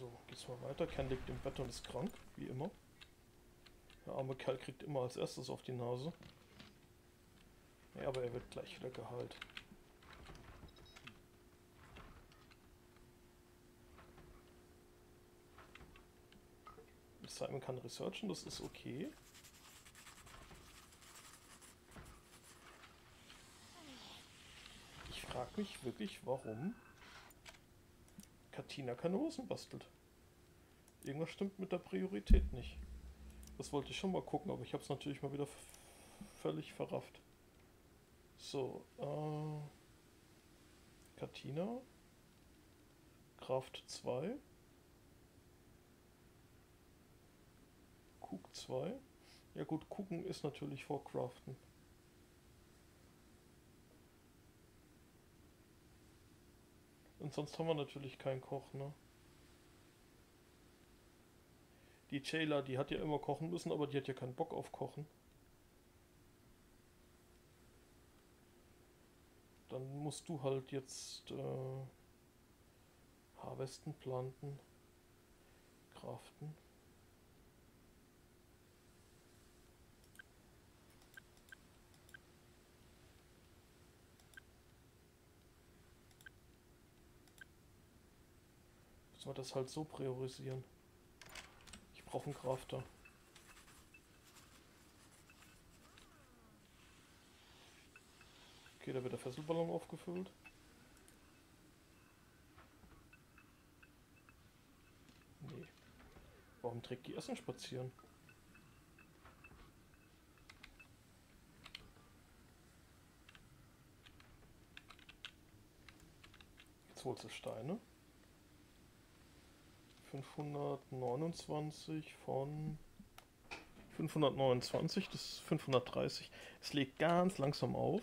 So, geht's mal weiter. Ken liegt im Bett und ist krank, wie immer. Der arme Kerl kriegt immer als erstes auf die Nase. Ja, aber er wird gleich wieder geheilt. Simon kann researchen, das ist okay. Ich frage mich wirklich, warum Katina keine Hosen bastelt. Irgendwas stimmt mit der Priorität nicht. Das wollte ich schon mal gucken, aber ich habe es natürlich mal wieder völlig verrafft. So, Katina. Kraft 2. Cook 2. Ja gut, gucken ist natürlich vor Craften. Und sonst haben wir natürlich keinen Koch, ne? Die Jayla, die hat ja immer kochen müssen, aber die hat ja keinen Bock auf Kochen. Dann musst du halt jetzt harvesten, planten, craften. Müssen wir das halt so priorisieren. Ich brauche einen Crafter. Okay, da wird der Fesselballon aufgefüllt. Nee. Warum trägt die Essen spazieren? Jetzt holt sie Steine. 529 von 529, das ist 530. Es legt ganz langsam auf.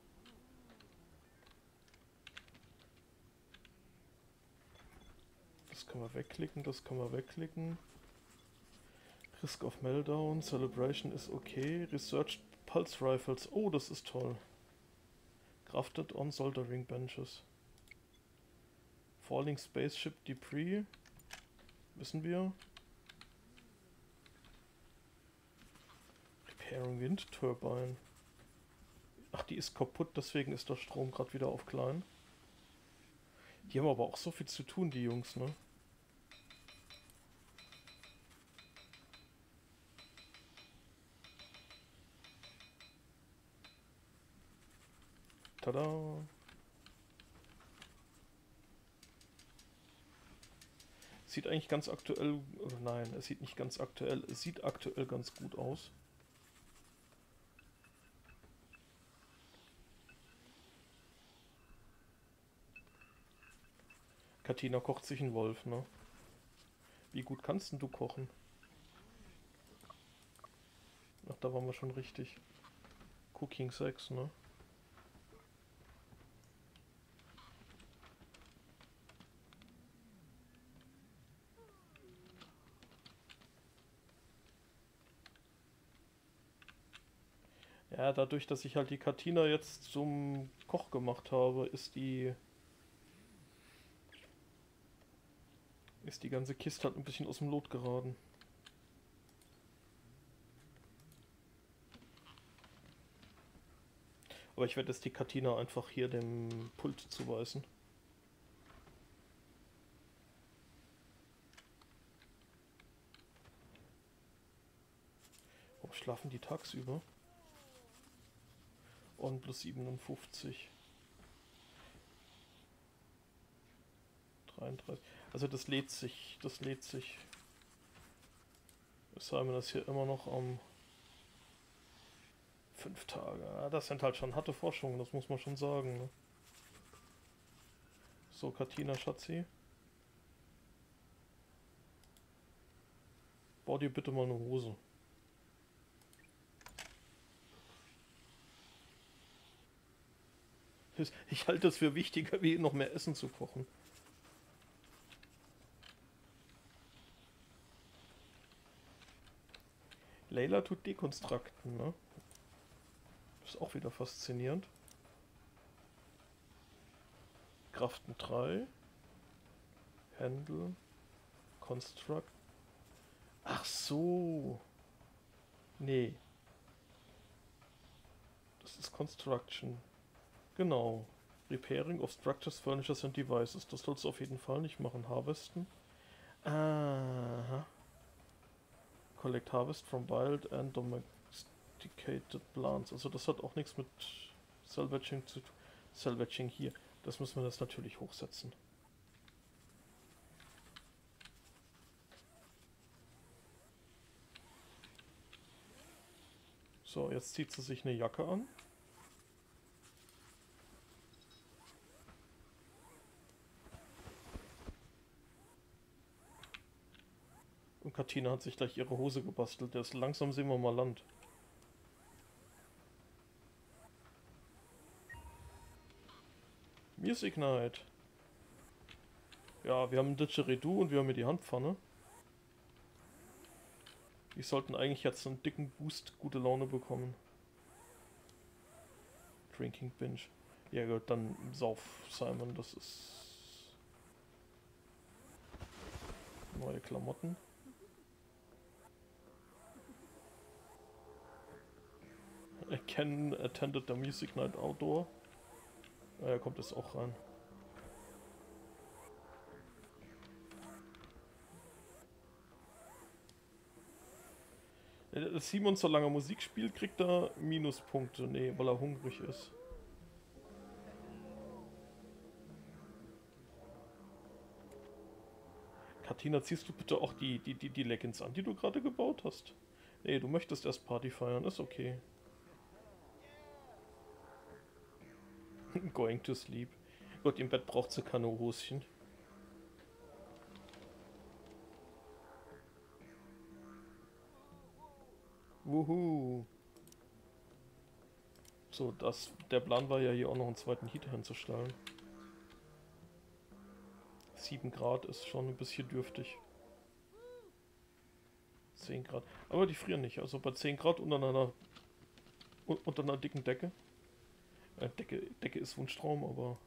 Das können wir wegklicken, das können wir wegklicken. Risk of Meltdown, Celebration ist okay. Researched Pulse Rifles, oh, das ist toll. Crafted on Soldering Benches. Falling Spaceship Debris, wissen wir. Repairing Wind Turbine. Ach, die ist kaputt, deswegen ist der Strom gerade wieder auf klein. Die haben aber auch so viel zu tun, die Jungs, ne? Tada! Sieht eigentlich ganz aktuell... Nein, es sieht nicht ganz aktuell. Es sieht aktuell ganz gut aus. Katina kocht sich einen Wolf, ne? Wie gut kannst denn du kochen? Ach, da waren wir schon richtig. Cooking 6, ne? Ja, dadurch, dass ich halt die Katina jetzt zum Koch gemacht habe, ist die ganze Kiste halt ein bisschen aus dem Lot geraten. Aber ich werde jetzt die Katina einfach hier dem Pult zuweisen. Warum schlafen die tagsüber? Und plus 57. 33. Also das lädt sich, das lädt sich. Simon ist hier immer noch am 5 Tage. Ja, das sind halt schon harte Forschungen, das muss man schon sagen. Ne? So, Katina, Schatzi. Bau dir bitte mal eine Hose. Ich halte es für wichtiger, wie noch mehr Essen zu kochen. Layla tut Dekonstrukten, ne? Ist auch wieder faszinierend. Kraften 3. Händel. Construct. Ach so. Nee. Das ist Construction. Genau. Repairing of Structures, Furnitures and Devices. Das sollst du auf jeden Fall nicht machen. Harvesten. Aha. Collect Harvest from Wild and Domesticated Plants. Also das hat auch nichts mit Salvaging zu tun. Salvaging hier. Das müssen wir das natürlich hochsetzen. So, jetzt zieht sie sich eine Jacke an. Und Katina hat sich gleich ihre Hose gebastelt. Jetzt langsam sehen wir mal Land. Music Night. Ja, wir haben ein Didgeridoo und wir haben hier die Handpfanne. Die sollten eigentlich jetzt einen dicken Boost, gute Laune bekommen. Drinking Binge. Ja gut, dann sauf Simon, das ist... Neue Klamotten. Ken attended the Music Night Outdoor. Er kommt jetzt auch rein. Simon, solange er Musik spielt, kriegt er Minuspunkte. Nee, weil er hungrig ist. Katina, ziehst du bitte auch die Leggings an, die du gerade gebaut hast? Nee, du möchtest erst Party feiern, ist okay. Going to sleep. Gott, im Bett braucht sie keine Hoschen. Wuhu. So, der Plan war ja hier auch noch einen zweiten Heater hinzustellen. 7 Grad ist schon ein bisschen dürftig. 10 Grad. Aber die frieren nicht. Also bei 10 Grad unter einer dicken Decke. Decke ist Wunschtraum, aber...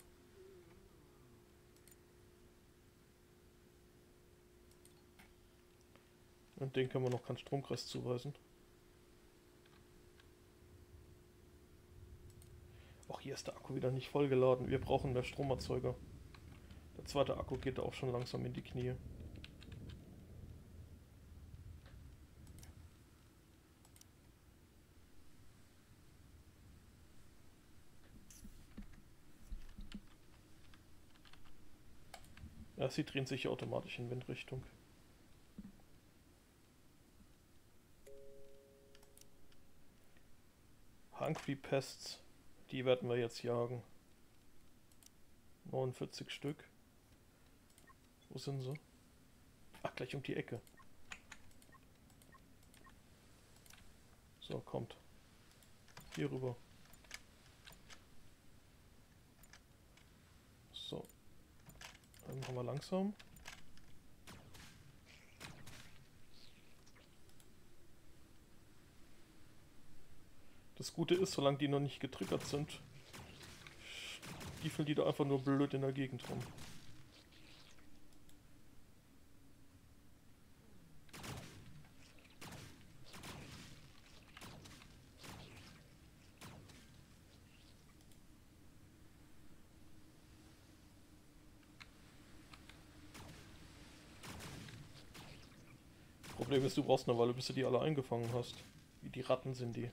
Und den können wir noch keinen Stromkreis zuweisen. Auch hier ist der Akku wieder nicht vollgeladen. Wir brauchen mehr Stromerzeuger. Der zweite Akku geht auch schon langsam in die Knie. Ja, sie drehen sich automatisch in Windrichtung. Hungry Pests, die werden wir jetzt jagen. 49 Stück. Wo sind sie? Ach, gleich um die Ecke. So, kommt. Hier rüber. So. Dann machen wir langsam. Das Gute ist, solange die noch nicht getriggert sind, stiefeln die da einfach nur blöd in der Gegend rum. Problem ist, du brauchst eine Weile, bis du die alle eingefangen hast. Wie die Ratten sind die.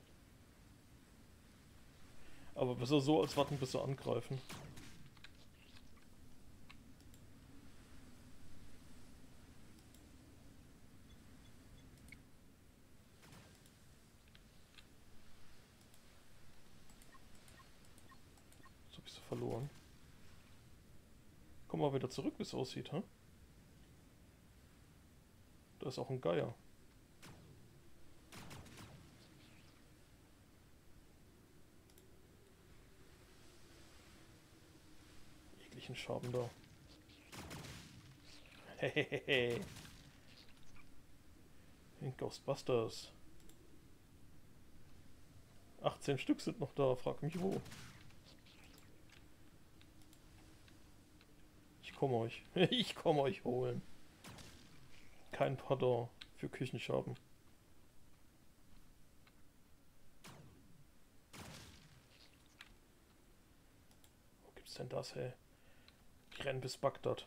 Aber besser so, als warten, bis sie angreifen. Jetzt hab ich sie verloren. Komm mal wieder zurück, wie es aussieht, hä? Da ist auch ein Geier. Ekligen Schaben da. Hehehe. Ghostbusters. 18 Stück sind noch da, frag mich wo. Ich komme euch. Ich komme euch holen. kein Pardon für Küchenscherben. Wo gibt's denn das, hey? Ich renn bis Bagdad.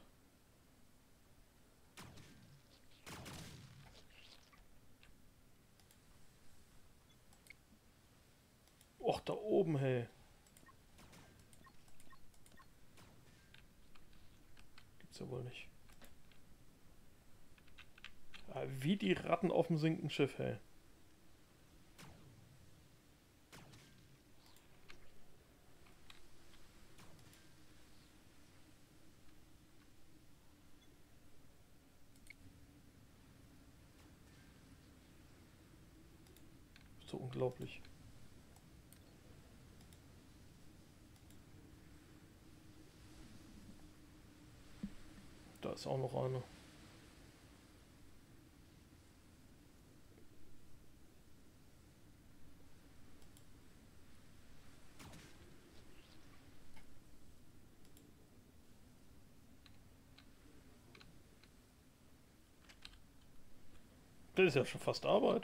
Och, da oben, hey. Gibt's ja wohl nicht. Ja, wie die Ratten auf dem sinkenden Schiff, hey. So unglaublich. Da ist auch noch eine. Das ist ja schon fast Arbeit.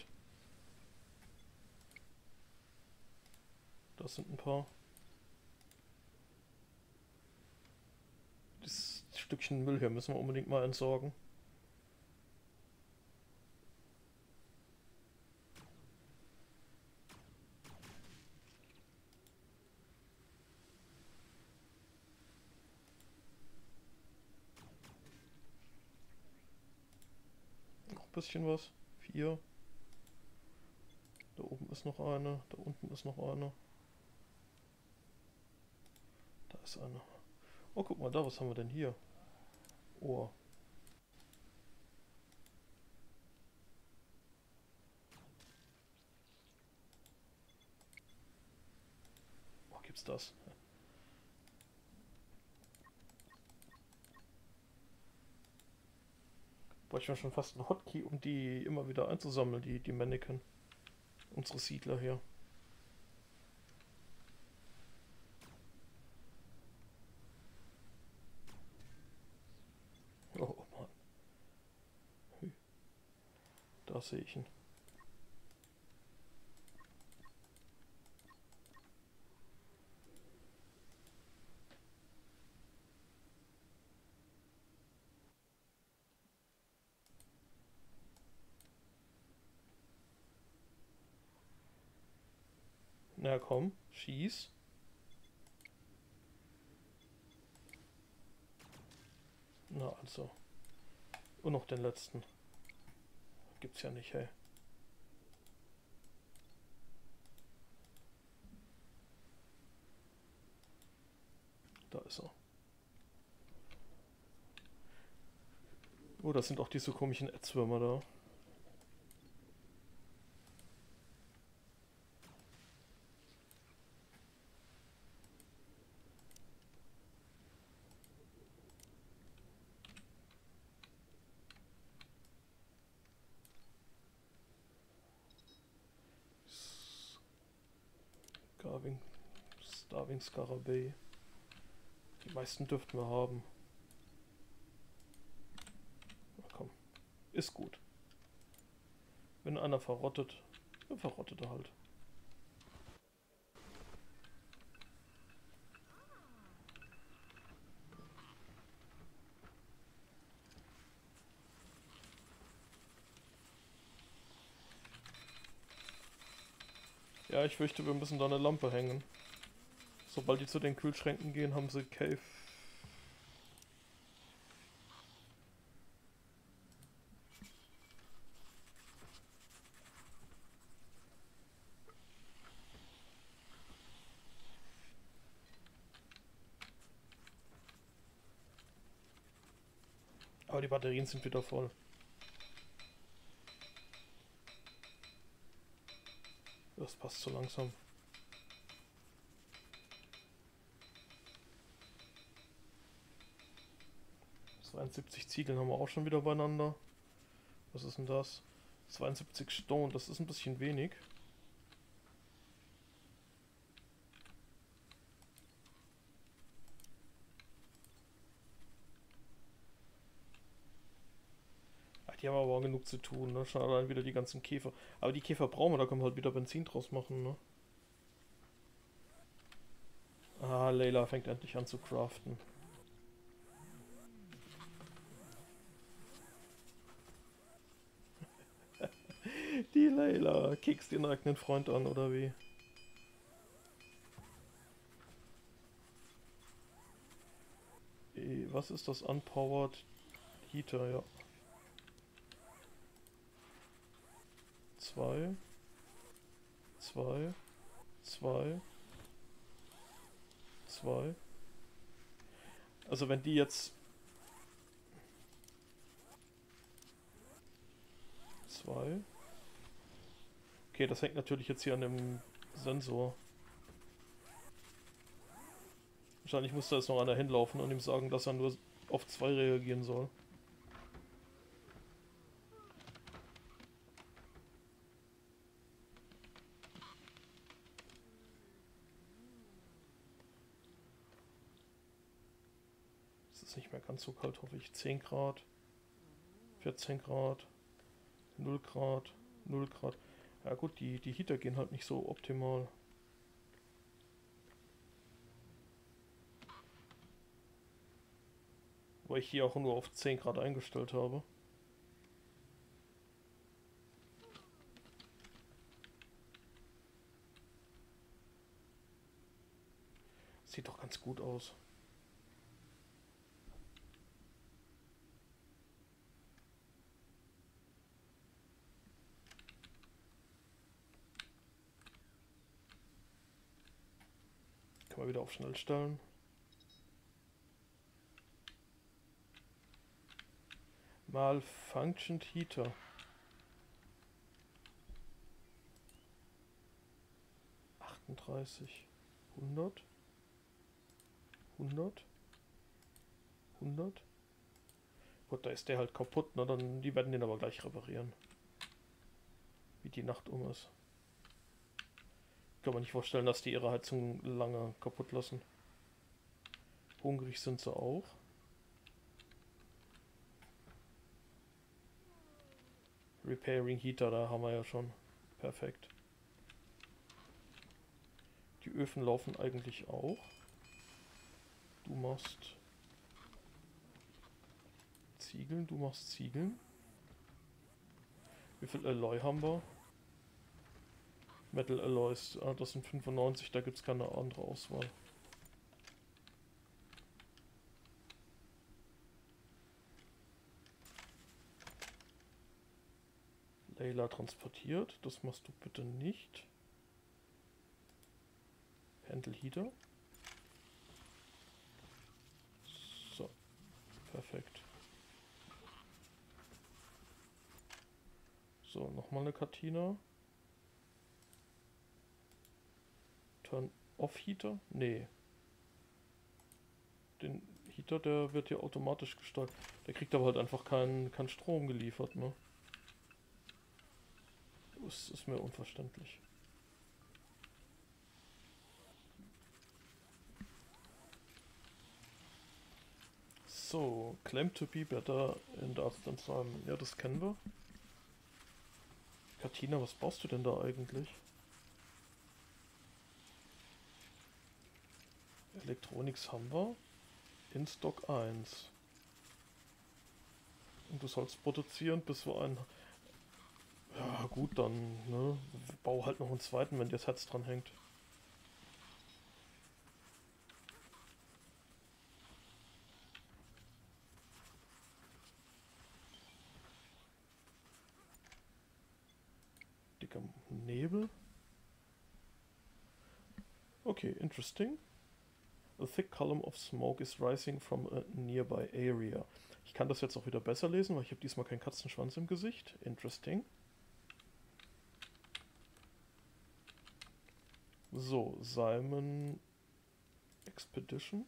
Das sind ein paar. Das Stückchen Müll hier müssen wir unbedingt mal entsorgen. Noch ein bisschen was. 4. Da oben ist noch eine. Da unten ist noch eine. Da ist eine. Oh, guck mal da, was haben wir denn hier? Ohr. Oh, gibt's das? Bräuchten wir schon fast einen Hotkey, um die immer wieder einzusammeln, die Mannequin. Unsere Siedler hier. Oh Mann. Da sehe ich ihn. Na komm, schieß. Na also. Und noch den letzten. Gibt's ja nicht, hey. Da ist er. Oh, das sind auch diese komischen Ätzwürmer da. Starving Scarabäi. Die meisten dürften wir haben. Na komm. Ist gut. Wenn einer verrottet, dann verrottet er halt. Ja, ich fürchte, wir müssen da eine Lampe hängen. Sobald die zu den Kühlschränken gehen, haben sie Cave. Aber die Batterien sind wieder voll. Das passt so langsam. 72 Ziegeln haben wir auch schon wieder beieinander. Was ist denn das? 72 Stone, das ist ein bisschen wenig. Die haben aber auch genug zu tun, ne? Schon allein wieder die ganzen Käfer. Aber die Käfer brauchen wir, da können wir halt wieder Benzin draus machen, ne? Ah, Layla fängt endlich an zu craften. Die Layla kickst ihren eigenen Freund an, oder wie? Was ist das? Unpowered Heater, ja. 2, 2, 2, 2. Also wenn die jetzt 2. Okay, das hängt natürlich jetzt hier an dem Sensor. Wahrscheinlich muss da jetzt noch einer hinlaufen und ihm sagen, dass er nur auf 2 reagieren soll. Es ist nicht mehr ganz so kalt, hoffe ich. 10 Grad, 14 Grad, 0 Grad, 0 Grad. Ja gut, die Heater gehen halt nicht so optimal. Weil ich hier auch nur auf 10 Grad eingestellt habe. Sieht doch ganz gut aus. Kann man wieder auf schnell stellen. Malfunctioned Heater. 38, 100, 100, 100. Gut, da ist der halt kaputt, ne? Dann, die werden den aber gleich reparieren. Wie die Nacht um ist. Kann man nicht vorstellen, dass die ihre Heizung lange kaputt lassen. Hungrig sind sie auch. Repairing Heater, da haben wir ja schon. Perfekt. Die Öfen laufen eigentlich auch. Du machst Ziegeln, du machst Ziegeln. Wie viel Alloy haben wir? Metal Alloys, das sind 95, da gibt es keine andere Auswahl. Layla transportiert, das machst du bitte nicht. Handle Heater. So, perfekt. So, nochmal eine Katina. Turn off Heater? Nee. Den Heater, der wird ja automatisch gesteuert. Der kriegt aber halt einfach keinen Strom geliefert, ne? Das ist mir unverständlich. So, claim to be better in Darts than Simon. Ja, das kennen wir. Katina, was baust du denn da eigentlich? Electronics haben wir. In Stock 1. Und du sollst produzieren, bis wir einen... Ja gut, dann, ne? Bau halt noch einen zweiten, wenn dir das Herz dran hängt. Dicker Nebel. Okay, interesting. A thick column of smoke is rising from a nearby area. Ich kann das jetzt auch wieder besser lesen, weil ich habe diesmal keinen Katzenschwanz im Gesicht. Interesting. So, Simon Expedition.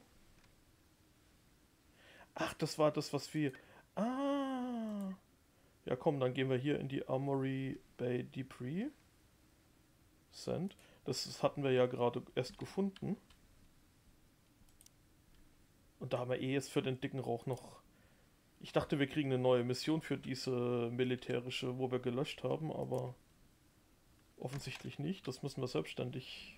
Ach, das war das, was wir... Ah! Ja komm, dann gehen wir hier in die Armory Bay Debris. Send. Das hatten wir ja gerade erst gefunden. Und da haben wir eh jetzt für den dicken Rauch noch Ich dachte, wir kriegen eine neue Mission für diese militärische, wo wir gelöscht haben, aber offensichtlich nicht. Das müssen wir selbstständig.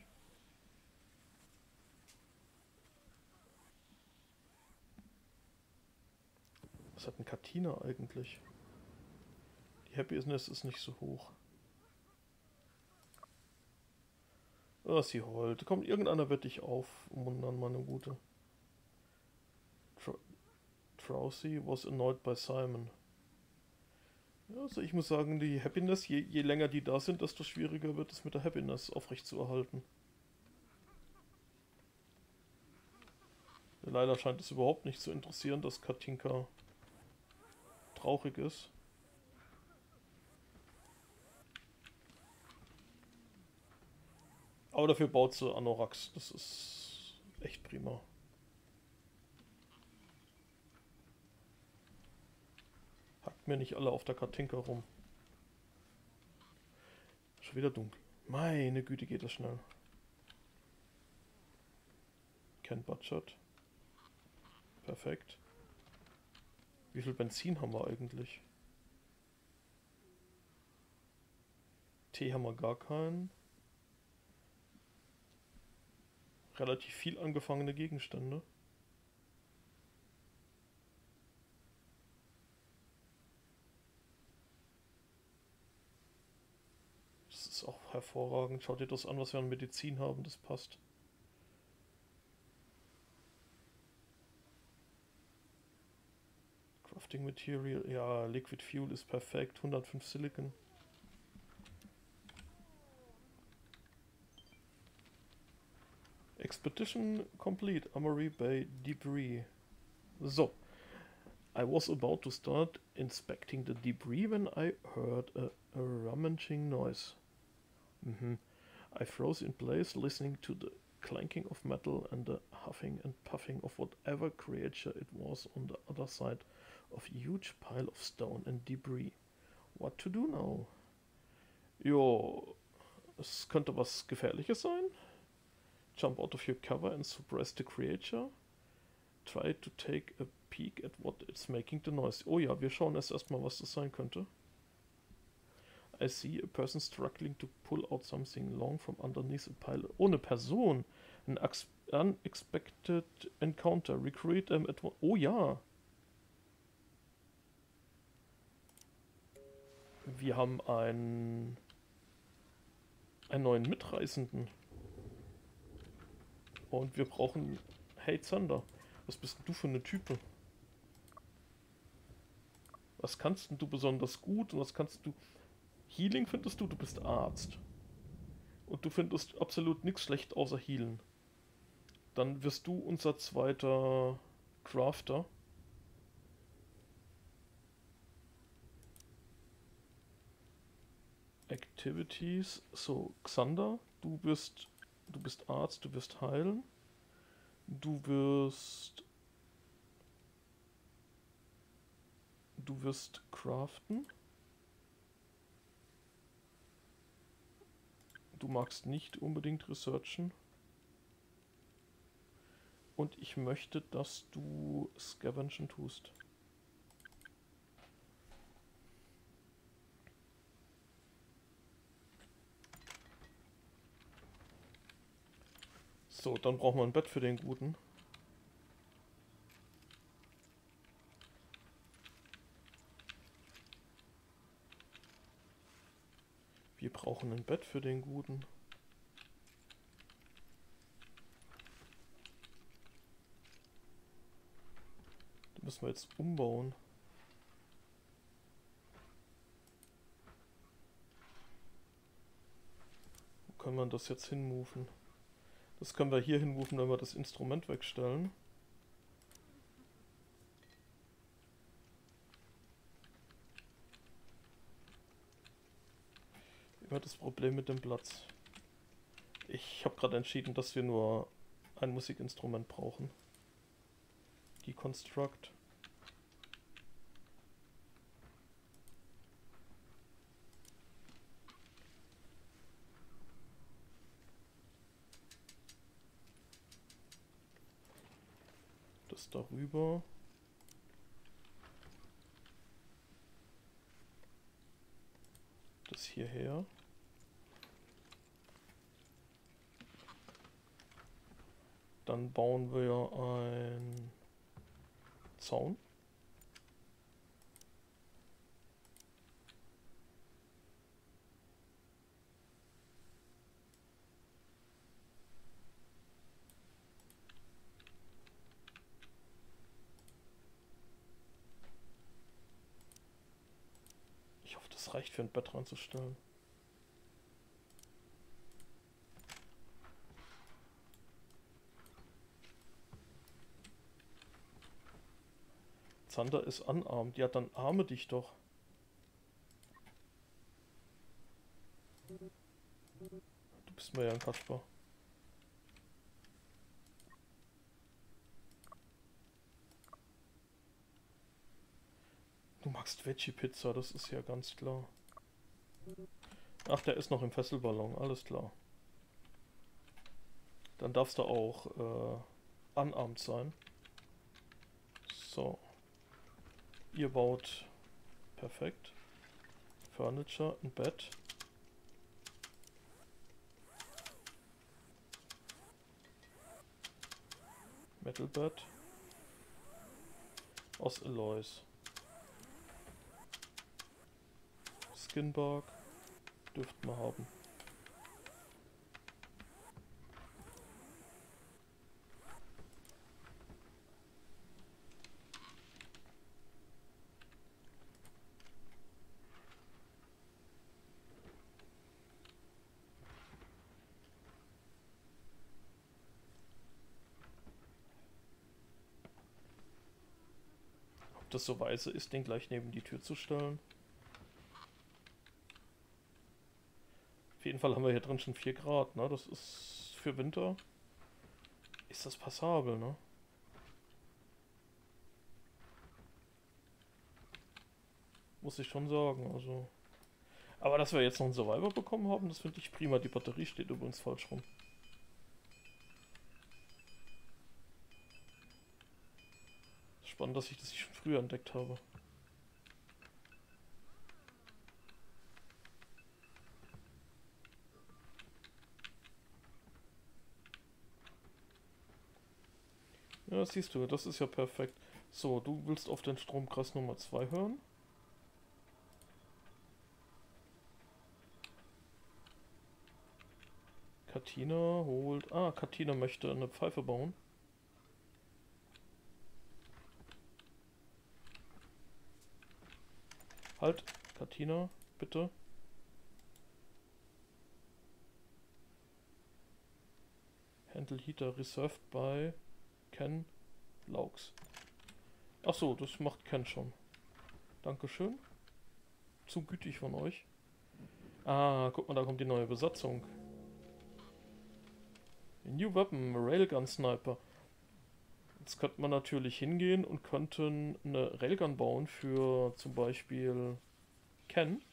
Was hat ein Katina eigentlich? Die Happiness ist nicht so hoch. Oh, sie heult. Kommt, irgendeiner wird dich aufmuntern, meine Gute. Drowsy was annoyed by Simon. Ja, also ich muss sagen, die Happiness, je länger die da sind, desto schwieriger wird es mit der Happiness aufrechtzuerhalten. Leider scheint es überhaupt nicht zu interessieren, dass Katinka traurig ist. Aber dafür baut sie Anorax. Das ist echt prima. Hackt mir nicht alle auf der Katinka rum. Schon wieder dunkel. Meine Güte, geht das schnell. Kein Budget. Perfekt. Wie viel Benzin haben wir eigentlich? Tee haben wir gar keinen. Relativ viel angefangene Gegenstände. Das ist auch hervorragend. Schaut dir das an, was wir an Medizin haben. Das passt. Crafting Material. Ja, Liquid Fuel ist perfekt. 105 Silicon. Expedition complete. Amory Bay debris. So. I was about to start inspecting the debris when I heard a rummaging noise. I froze in place, listening to the clanking of metal and the huffing and puffing of whatever creature it was on the other side of a huge pile of stone and debris. What to do now? Jo, es könnte was Gefährliches sein. Jump out of your cover and suppress the creature. Try to take a peek at what it's making the noise. Oh ja, wir schauen erstmal, was das sein könnte. I see a person struggling to pull out something long from underneath a pile. Oh, eine Person. An unexpected encounter. Recruit them at one. Oh ja. Wir haben einen neuen Mitreisenden. Und wir brauchen... Hey Zander, was bist denn du für eine Type? Was kannst denn du besonders gut und was kannst du... Healing findest du? Du bist Arzt. Und du findest absolut nichts schlecht außer Healen. Dann wirst du unser zweiter Crafter. Activities. So, Xander, du bist Arzt, du wirst heilen. Du wirst craften. Du magst nicht unbedingt researchen. Und ich möchte, dass du scavengen tust. So, dann brauchen wir ein Bett für den Guten. Wir brauchen ein Bett für den Guten. Das müssen wir jetzt umbauen. Wo können wir das jetzt hinmoven? Das können wir hier hinmoven, wenn wir das Instrument wegstellen. Immer das Problem mit dem Platz. Ich habe gerade entschieden, dass wir nur ein Musikinstrument brauchen. Deconstruct. Das darüber. Das hierher. Dann bauen wir einen Zaun. Ich hoffe, das reicht für ein Bett reinzustellen. Zander ist unarmed. Ja, dann arme dich doch. Du bist mir ja ein Kasper. Du magst Veggie-Pizza, das ist ja ganz klar. Ach, der ist noch im Fesselballon, alles klar. Dann darfst du auch unarmed sein. So. Ihr baut perfekt. Furniture, ein Bett. Metal Bed. Aus Alloys. Skinbark. Dürften wir haben. Ob das so weise ist, den gleich neben die Tür zu stellen? Auf jeden Fall haben wir hier drin schon 4 Grad, ne? Das ist für Winter. Ist das passabel, ne? Muss ich schon sagen, also. Aber dass wir jetzt noch einen Survivor bekommen haben, das finde ich prima. Die Batterie steht übrigens falsch rum. Spannend, dass ich das nicht schon früher entdeckt habe. Ja, siehst du, das ist ja perfekt. So, du willst auf den Stromkreis Nummer 2 hören? Katina holt... Ah, Katina möchte eine Pfeife bauen. Halt, Katina, bitte. Handle Heater reserved by Ken Laux. Achso, das macht Ken schon. Dankeschön. Zu gütig von euch. Ah, guck mal, da kommt die neue Besatzung. New Weapon, Railgun Sniper. Jetzt könnte man natürlich hingehen und könnten eine Railgun bauen für zum Beispiel Ken.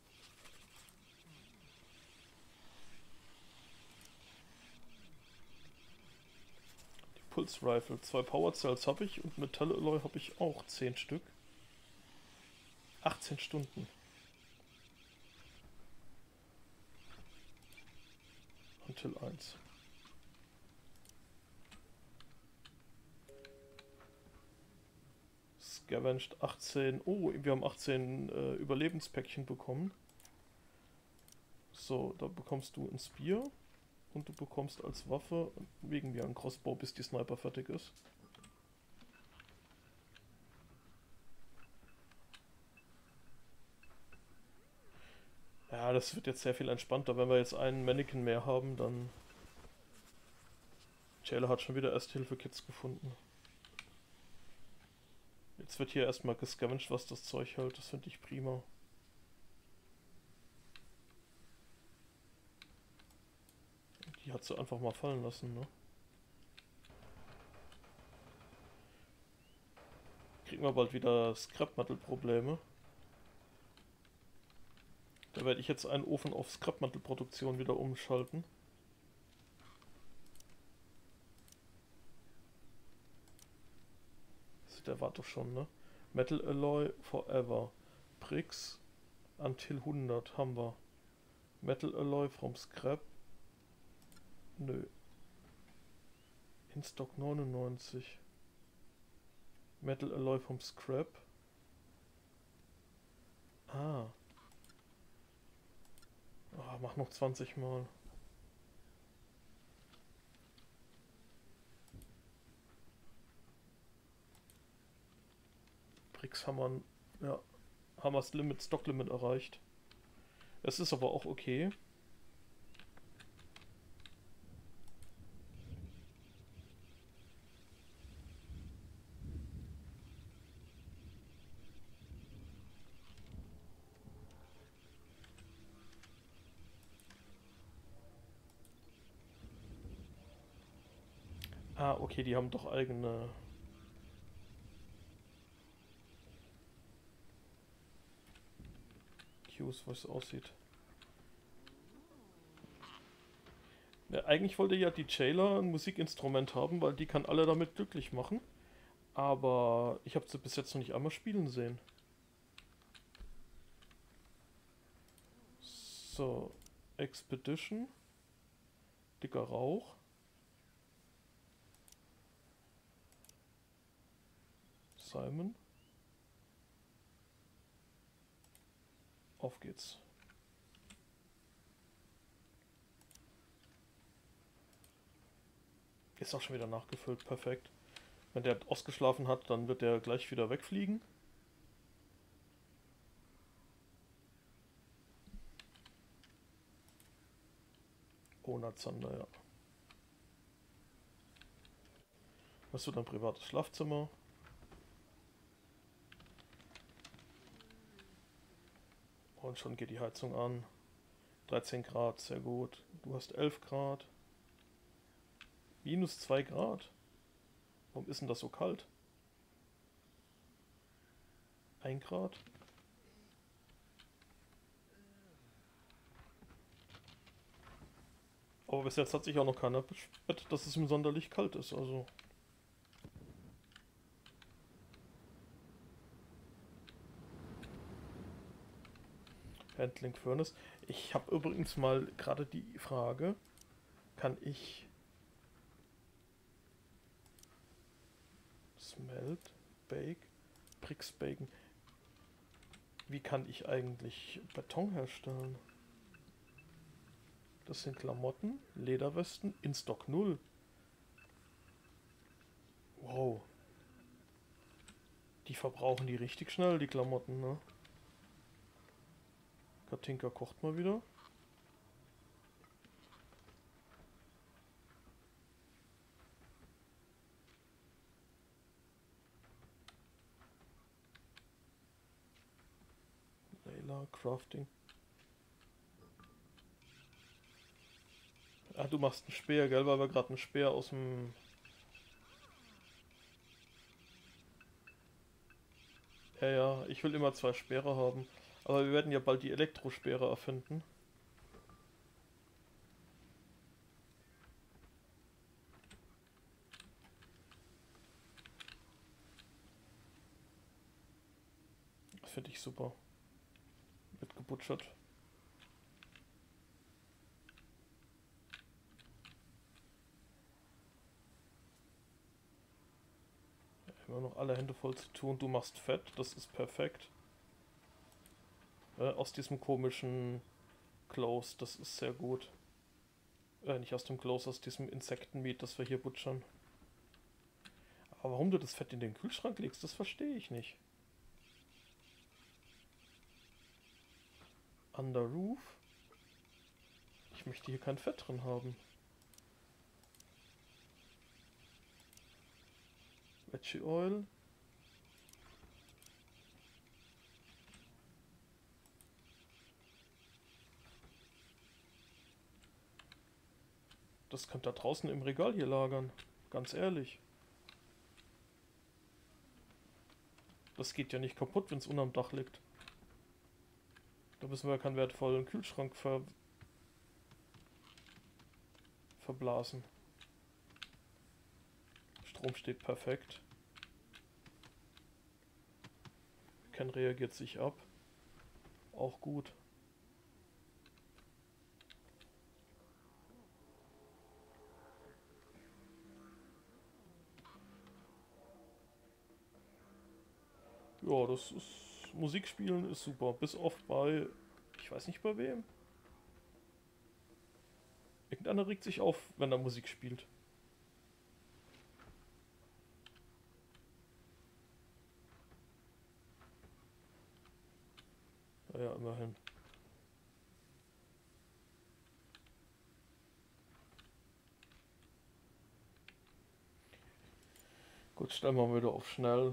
Die Pulse Rifle. 2 Power Cells habe ich und Metall Alloy habe ich auch 10 Stück. 18 Stunden. Until 1. Scavenged 18. Oh, wir haben 18 Überlebenspäckchen bekommen. So, da bekommst du ein Spear. Und du bekommst als Waffe, wegen mir ein Crossbow, bis die Sniper fertig ist. Ja, das wird jetzt sehr viel entspannter. Wenn wir jetzt einen Mannequin mehr haben, dann... Jailer hat schon wieder Ersthilfe-Kits gefunden. Jetzt wird hier erstmal gescavenged, was das Zeug hält. Das finde ich prima. Die hat sie einfach mal fallen lassen, ne? Kriegen wir bald wieder Scrap-Metal-Probleme. Da werde ich jetzt einen Ofen auf Scrap-Metal-Produktion wieder umschalten. Der war doch schon, ne? Metal Alloy Forever. Bricks Until 100 haben wir. Metal Alloy from Scrap. Nö. In Stock 99. Metal Alloy vom Scrap. Ah. Ah, mach noch 20 Mal. Bricks haben wir, ja, haben wir das Limit, Stocklimit erreicht. Es ist aber auch okay. Ah, okay, die haben doch eigene. Cues, was es aussieht. Ja, eigentlich wollte ja die Jailer ein Musikinstrument haben, weil die kann alle damit glücklich machen. Aber ich habe sie bis jetzt noch nicht einmal spielen sehen. So, Expedition. Dicker Rauch. Simon. Auf geht's. Ist auch schon wieder nachgefüllt, perfekt. Wenn der ausgeschlafen hat, dann wird der gleich wieder wegfliegen. Ohne Zander, ja. Hast du dein privates Schlafzimmer? Und schon geht die Heizung an. 13 Grad, sehr gut. Du hast 11 Grad. Minus 2 Grad. Warum ist denn das so kalt? 1 Grad. Aber bis jetzt hat sich auch noch keiner beschwert, dass es ihm sonderlich kalt ist. Also. Handling Furnace. Ich habe übrigens mal gerade die Frage, kann ich Smelt, Bake, Bricks baken. Wie kann ich eigentlich Beton herstellen? Das sind Klamotten, Lederwesten, in Stock 0. Wow. Die verbrauchen die richtig schnell, die Klamotten, ne? Katinka kocht mal wieder. Layla, Crafting. Ah, du machst einen Speer, gell? Weil wir gerade einen Speer aus dem... Ja, ja, ich will immer 2 Speere haben. Aber wir werden ja bald die Elektrospeere erfinden. Das finde ich super. Wird gebutschert. Immer noch alle Hände voll zu tun. Du machst Fett, das ist perfekt. Aus diesem komischen Close, das ist sehr gut. Nicht aus dem Close, aus diesem Insektenmeat, das wir hier butchern. Aber warum du das Fett in den Kühlschrank legst, das verstehe ich nicht. Under Roof. Ich möchte hier kein Fett drin haben. Veggie Oil. Das könnt ihr draußen im Regal hier lagern. Ganz ehrlich. Das geht ja nicht kaputt, wenn es unterm Dach liegt. Da müssen wir keinen wertvollen Kühlschrank verblasen. Strom steht perfekt. Ken reagiert sich ab. Auch gut. Ja, das ist. Musikspielen ist super. Bis auf bei. Ich weiß nicht bei wem. Irgendeiner regt sich auf, wenn er Musik spielt. Naja, immerhin. Gut, stellen wir mal wieder auf schnell.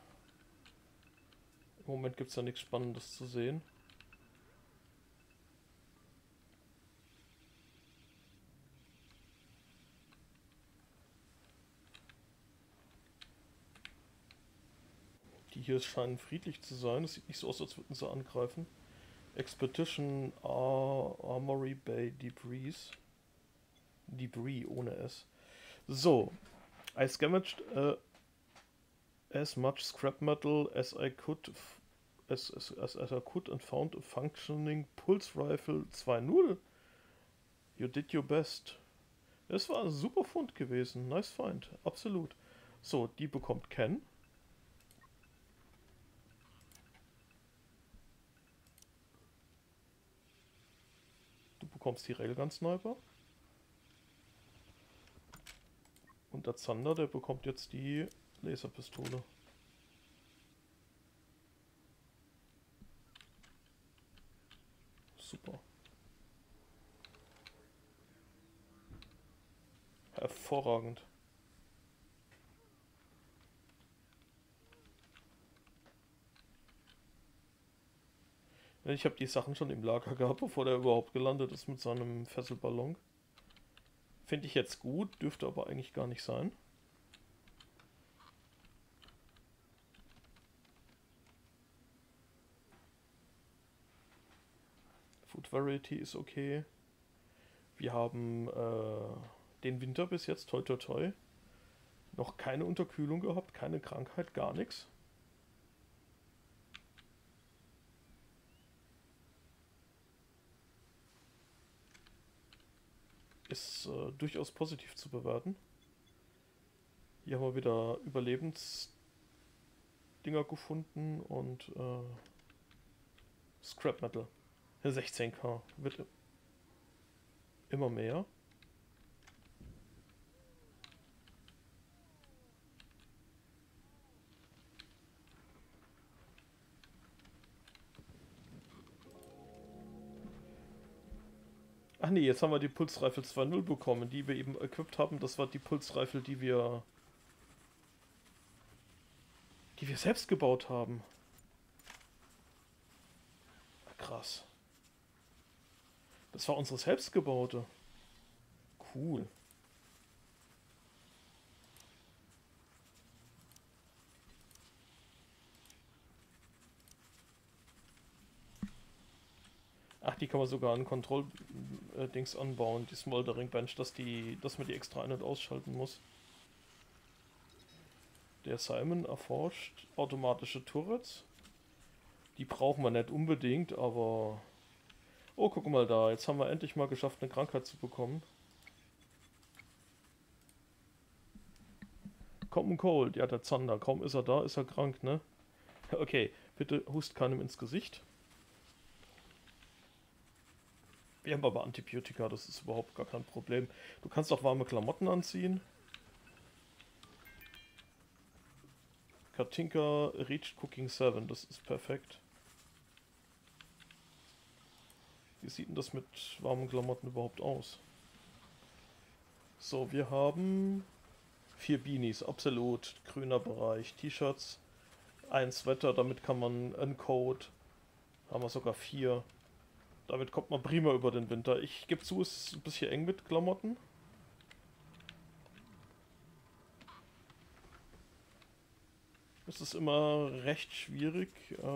Im Moment gibt es ja nichts Spannendes zu sehen. Die hier scheinen friedlich zu sein. Es sieht nicht so aus, als würden sie angreifen. Expedition Armory Bay Debris. Debris ohne S. So. I scavenged as much scrap metal as I could as I could and found a functioning Pulse Rifle 2.0. You did your best. Es war ein super Fund gewesen. Nice find. Absolut. So, die bekommt Ken. Du bekommst die Railgun Sniper. Und der Zander, der bekommt jetzt die Laserpistole. Super. Hervorragend. Ich habe die Sachen schon im Lager gehabt, bevor der überhaupt gelandet ist mit seinem Fesselballon. Finde ich jetzt gut, dürfte aber eigentlich gar nicht sein. Food Variety ist okay. Wir haben den Winter bis jetzt, toi toi toi, noch keine Unterkühlung gehabt, keine Krankheit, gar nichts. Ist durchaus positiv zu bewerten. Hier haben wir wieder Überlebensdinger gefunden und Scrap Metal. 16k wird immer mehr. Ach nee, jetzt haben wir die Pulsreifel 2.0 bekommen, die wir eben equipped haben. Das war die Pulsreifel, die wir selbst gebaut haben. Krass. Das war unsere selbstgebaute. Cool. Ach, die kann man sogar an Kontroll-Dings anbauen, die Smoldering Bench, dass man die extra ein- und ausschalten muss. Der Simon erforscht automatische Turrets. Die brauchen wir nicht unbedingt, aber... Oh, guck mal da, jetzt haben wir endlich mal geschafft, eine Krankheit zu bekommen. Common Cold, ja, der Zander, kaum ist er da, ist er krank, ne? Okay, bitte hust keinem ins Gesicht. Wir haben aber Antibiotika, das ist überhaupt gar kein Problem. Du kannst auch warme Klamotten anziehen. Katinka reached Cooking 7, das ist perfekt. Wie sieht denn das mit warmen Klamotten überhaupt aus? So, wir haben 4 Beanies, absolut. Grüner Bereich, T-Shirts, ein Sweater, damit kann man ein Coat. Haben wir sogar 4. Damit kommt man prima über den Winter. Ich gebe zu, es ist ein bisschen eng mit Klamotten. Es ist immer recht schwierig,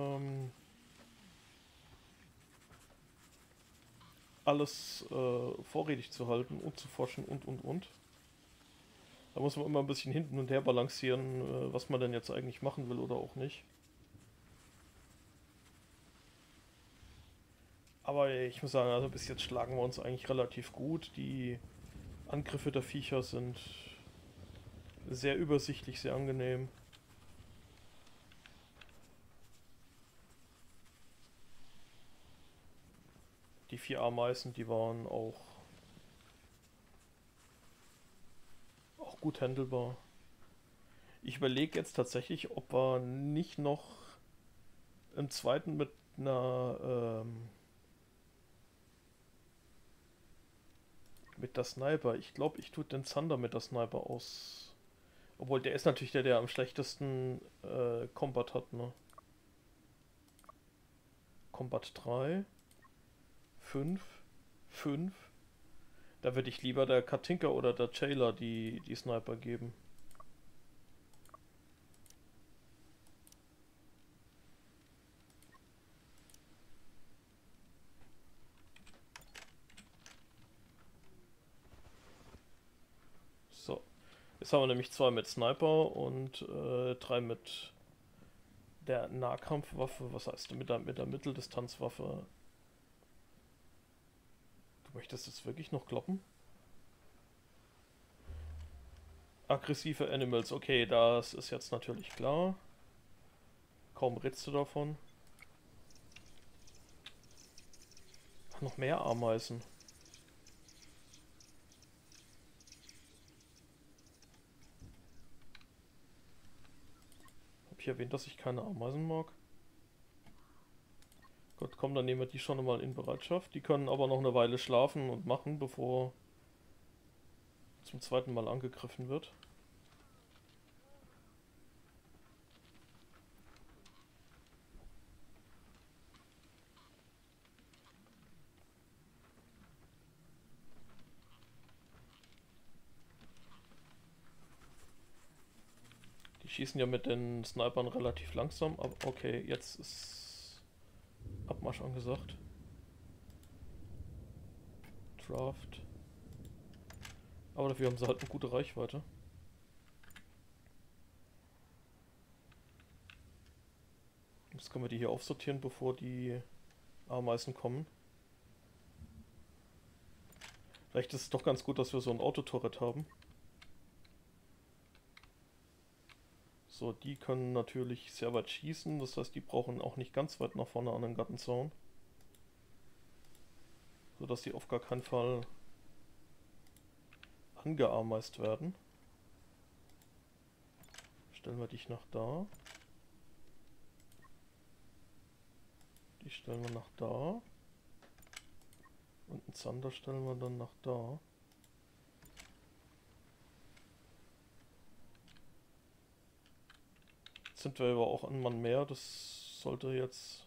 alles vorrätig zu halten und zu forschen und. Da muss man immer ein bisschen hinten und her balancieren, was man denn jetzt eigentlich machen will oder auch nicht. Aber ich muss sagen, also bis jetzt schlagen wir uns eigentlich relativ gut. Die Angriffe der Viecher sind sehr übersichtlich, sehr angenehm. Die 4 Ameisen, die waren auch gut handelbar. Ich überlege jetzt tatsächlich, ob wir nicht noch im zweiten mit mit der Sniper. Ich glaube, ich tue den Zander mit der Sniper aus. Obwohl, der ist natürlich der, der am schlechtesten Combat hat, ne? Combat 3, 5, 5. Da würde ich lieber der Katinka oder der Jailer die Sniper geben. So. Jetzt haben wir nämlich 2 mit Sniper und 3 mit der Nahkampfwaffe. Was heißt mit der Mitteldistanzwaffe? Du möchtest jetzt wirklich noch kloppen? Aggressive Animals, okay, das ist jetzt natürlich klar. Kaum redest du davon. Ach, noch mehr Ameisen. Hab ich erwähnt, dass ich keine Ameisen mag? Gut, komm, dann nehmen wir die schon mal in Bereitschaft. Die können aber noch eine Weile schlafen und machen, bevor zum zweiten Mal angegriffen wird. Die schießen ja mit den Snipern relativ langsam, aber okay, jetzt ist Abmarsch angesagt. Draft. Aber dafür haben sie halt eine gute Reichweite. Jetzt können wir die hier aufsortieren, bevor die Ameisen kommen. Vielleicht ist es doch ganz gut, dass wir so ein Autoturret haben. So, die können natürlich sehr weit schießen, das heißt, die brauchen auch nicht ganz weit nach vorne an den Gartenzaun. Sodass die auf gar keinen Fall angeameist werden. Stellen wir dich nach da. Die stellen wir nach da. Und einen Zander stellen wir dann nach da. Jetzt sind wir aber auch ein Mann mehr. Das sollte jetzt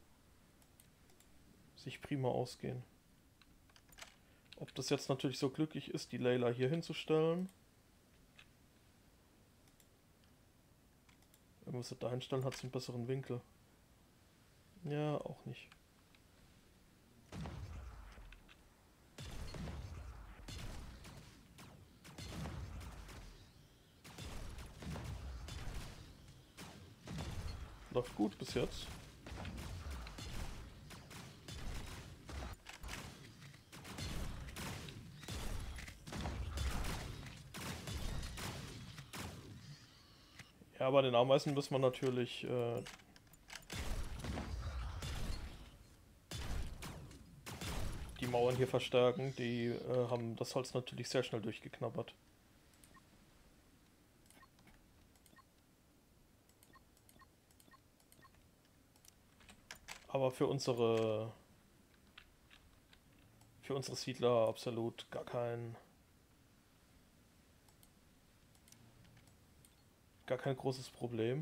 sich prima ausgehen. Ob das jetzt natürlich so glücklich ist, die Layla hier hinzustellen. Wenn wir sie da hinstellen, hat sie einen besseren Winkel. Ja, auch nicht. Läuft gut bis jetzt. Ja, bei den Ameisen müssen wir natürlich die Mauern hier verstärken. Die haben das Holz natürlich sehr schnell durchgeknabbert. Aber für unsere Siedler absolut gar kein großes Problem.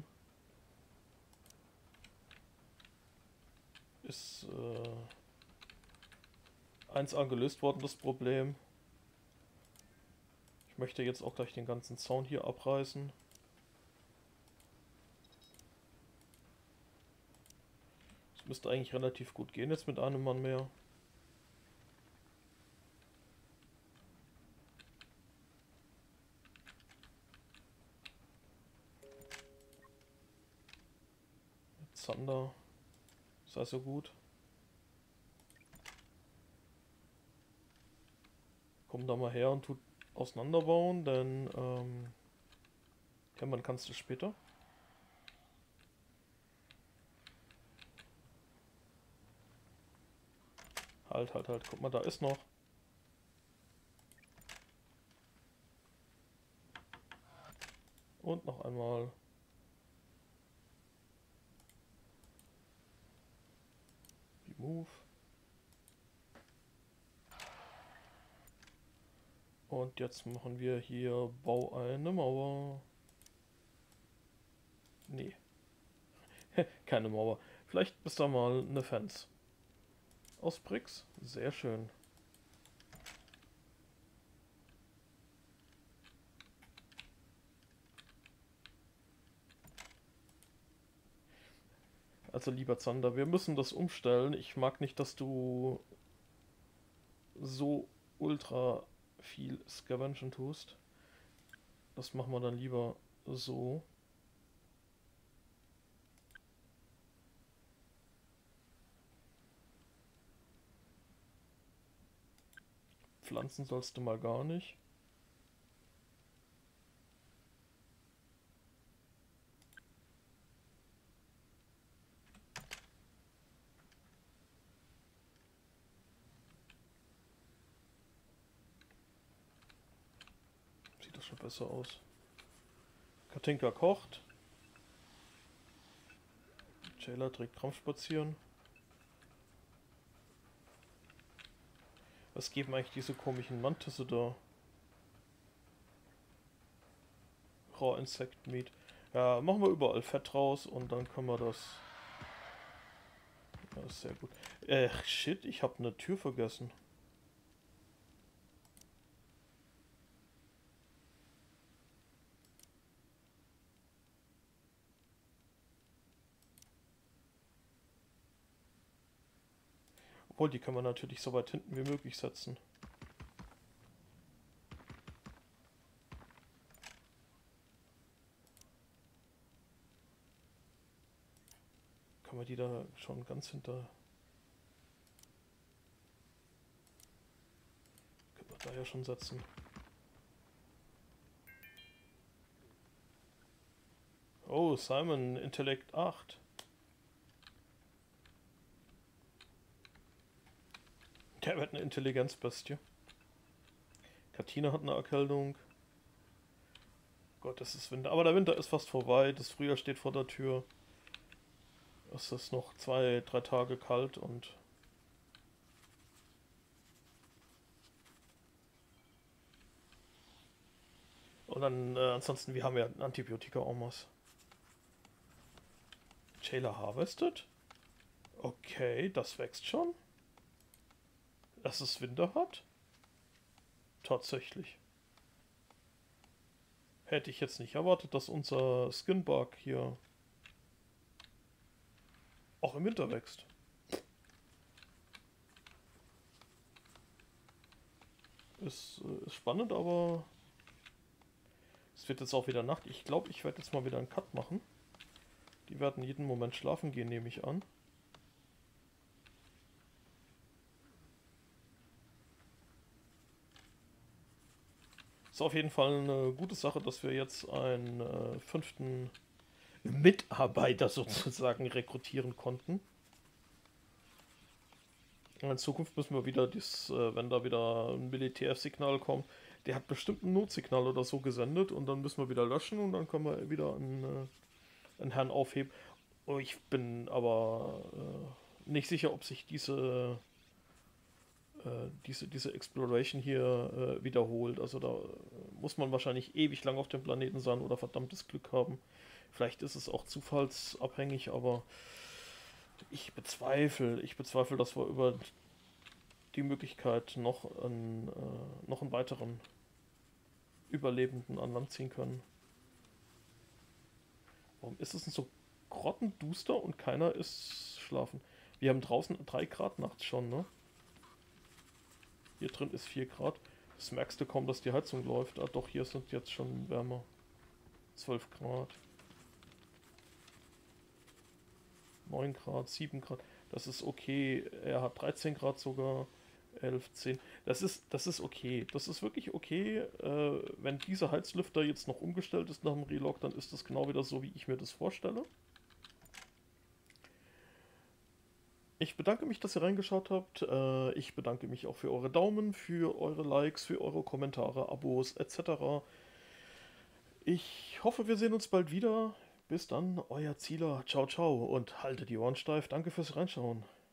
Ist 1A gelöst worden, das Problem. Ich möchte jetzt auch gleich den ganzen Zaun hier abreißen. Das müsste eigentlich relativ gut gehen jetzt mit einem Mann mehr. Zander, sei so gut. Komm da mal her und tut auseinanderbauen, denn man kannst du später. Halt. Guck mal, da ist noch. Und noch einmal. Remove. Und jetzt machen wir hier Bau eine Mauer. Nee. Keine Mauer. Vielleicht ist da mal eine Fence. Aus Bricks. Sehr schön. Also lieber Zander, wir müssen das umstellen. Ich mag nicht, dass du so ultra viel scavengen tust. Das machen wir dann lieber so. Pflanzen sollst du mal gar nicht. Sieht das schon besser aus. Katinka kocht. Jailer trägt Krampfspazieren. Was geben eigentlich diese komischen Mantisse da? Raw Insect Meat. Ja, machen wir überall Fett raus und dann können wir das. Ja, ist sehr gut. Shit, ich habe eine Tür vergessen. Obwohl, die können wir natürlich so weit hinten wie möglich setzen. Können wir die da schon ganz hinter... Können wir da ja schon setzen. Oh, Simon, Intellekt 8. Der wird eine Intelligenzbestie. Katina hat eine Erkältung. Gott, es ist Winter. Aber der Winter ist fast vorbei. Das Frühjahr steht vor der Tür. Es ist noch 2, 3 Tage kalt und... Und dann, ansonsten, wir haben ja Antibiotika-Omas. Jailer harvested? Okay, das wächst schon. Dass es Winter hat? Tatsächlich. Hätte ich jetzt nicht erwartet, dass unser Skinbug hier auch im Winter wächst. Ist spannend, aber es wird jetzt auch wieder Nacht. Ich glaube, ich werde jetzt mal wieder einen Cut machen. Die werden jeden Moment schlafen gehen, nehme ich an. Ist auf jeden Fall eine gute Sache, dass wir jetzt einen 5. Mitarbeiter sozusagen rekrutieren konnten. In Zukunft müssen wir wieder, wenn da wieder ein Militärsignal kommt, der hat bestimmt ein Notsignal oder so gesendet und dann müssen wir wieder löschen und dann können wir wieder einen Herrn aufheben. Oh, ich bin aber nicht sicher, ob sich diese Exploration hier wiederholt. Also da muss man wahrscheinlich ewig lang auf dem Planeten sein oder verdammtes Glück haben. Vielleicht ist es auch zufallsabhängig, aber ich bezweifle, dass wir über die Möglichkeit noch einen weiteren Überlebenden an Land ziehen können. Warum ist es denn so grottenduster und keiner ist schlafen? Wir haben draußen 3 Grad nachts schon, ne? Hier drin ist 4 Grad. Das merkst du kaum, dass die Heizung läuft. Ah doch, hier sind jetzt schon wärmer. 12 Grad. 9 Grad, 7 Grad. Das ist okay. Er hat 13 Grad sogar. 11, 10. Das ist okay. Das ist wirklich okay. Wenn dieser Heizlüfter jetzt noch umgestellt ist nach dem Relog, dann ist das genau wieder so, wie ich mir das vorstelle. Ich bedanke mich, dass ihr reingeschaut habt. Ich bedanke mich auch für eure Daumen, für eure Likes, für eure Kommentare, Abos etc. Ich hoffe, wir sehen uns bald wieder. Bis dann, euer Zieler. Ciao, ciao und haltet die Ohren steif. Danke fürs Reinschauen.